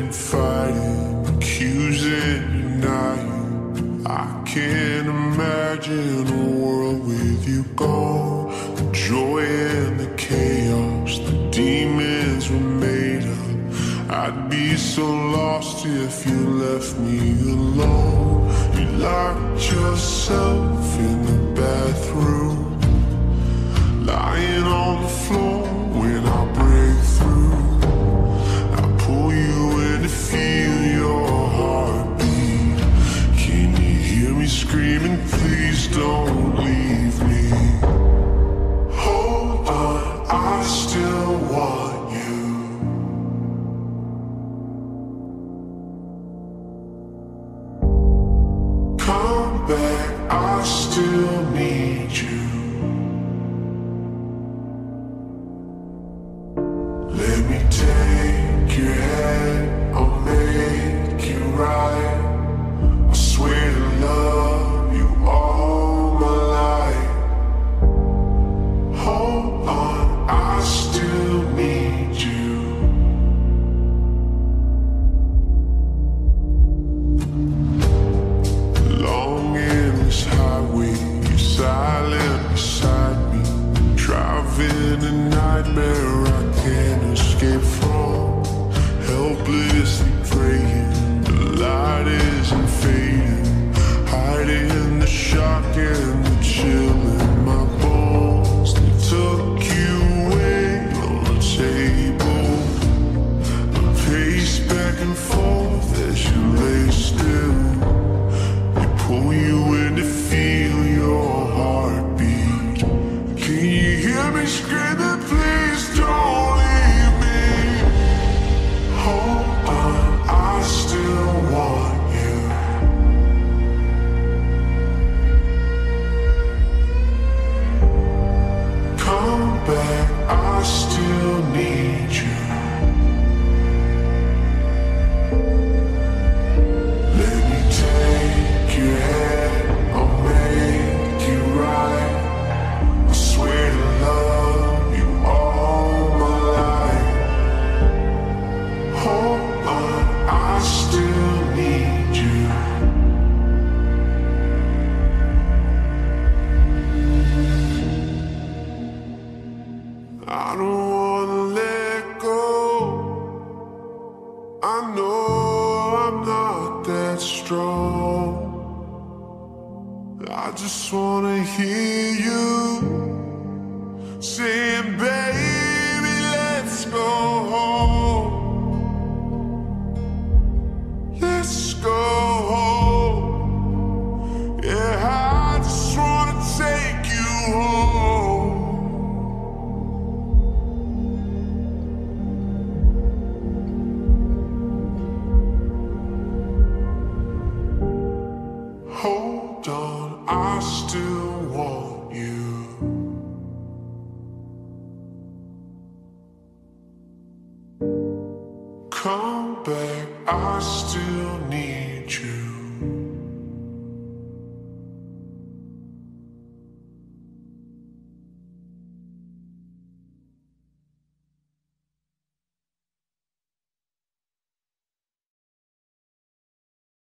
and fighting, accusing, denying. I can't imagine a world with you gone. The joy and the chaos, the demons were made up. I'd be so lost if you left me alone. You locked yourself in the bathroom, lying on the floor when I break through. I pull you in to feel your heartbeat. Can you hear me screaming, please don't leave me? Hold on, I still want you. Come back, I still need you. Let me take your hand, I'll make it right. I swear to love you all my life. Hold on, I still need you. Long endless highway, you're silent beside me, driving a nightmare I can't escape from. Helplessly praying, the light isn't fading, hiding the shock and the chill in my bones. They took you away on the table. I pace back and forth as you lay still. They pull you in to feel your heartbeat. Can you hear me screaming, please don't leave me? Hold on, I still want you. Come back, I still need you. Let me take your hand, I'll make it right. I swear to love you all my life. Hold on, I still need you. I don't wanna let go. I know I'm not that strong. I just wanna hear you saying, baby, let's go home. Let's go home. Yeah, I just wanna take you home. Hold on, I still want you. Come back, I still need you.